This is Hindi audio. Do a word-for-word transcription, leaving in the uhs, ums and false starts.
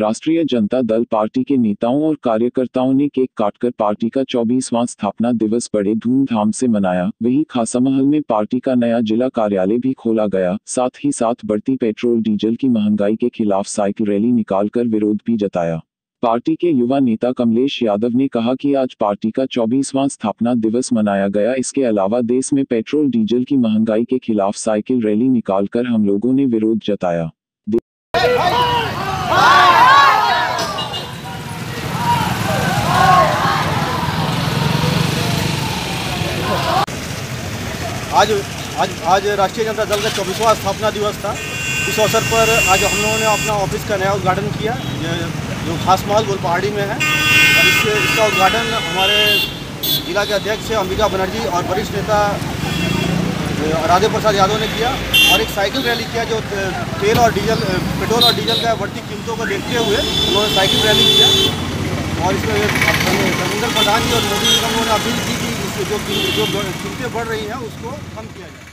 राष्ट्रीय जनता दल पार्टी के नेताओं और कार्यकर्ताओं ने केक काटकर पार्टी का चौबीसवां स्थापना दिवस बड़े धूमधाम से मनाया। वहीं खासामहल में पार्टी का नया जिला कार्यालय भी खोला गया। साथ ही साथ बढ़ती पेट्रोल डीजल की महंगाई के खिलाफ साइकिल रैली निकालकर विरोध भी जताया। पार्टी के युवा नेता कमलेश यादव ने कहा कि आज पार्टी का चौबीसवां स्थापना दिवस मनाया गया। इसके अलावा देश में पेट्रोल डीजल की महंगाई के खिलाफ साइकिल रैली निकालकर हम लोगों ने विरोध जताया। आज आज आज राष्ट्रीय जनता दल का चौबीसवां स्थापना दिवस था। इस अवसर पर आज हम लोगों ने अपना ऑफिस का नया उद्घाटन किया, जो खासमहल गोलपहाड़ी में है। और इसके इसका उद्घाटन हमारे जिला के अध्यक्ष अंबिका बनर्जी और वरिष्ठ नेता राधे प्रसाद यादव ने किया। और एक साइकिल रैली किया, जो तेल और डीजल पेट्रोल और डीजल का बढ़ती कीमतों को देखते हुए उन्होंने साइकिल रैली किया। और इसमें धर्मेंद्र प्रधान जी और मोदी जी ने अपील की कि जो जो कीमतें बढ़ रही हैं उसको कम किया जाए।